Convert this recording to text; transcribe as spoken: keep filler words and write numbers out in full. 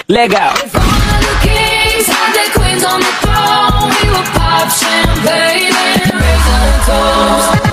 Let go. If all of the kings had their queens on the throne, we would pop champagne and raise our toast.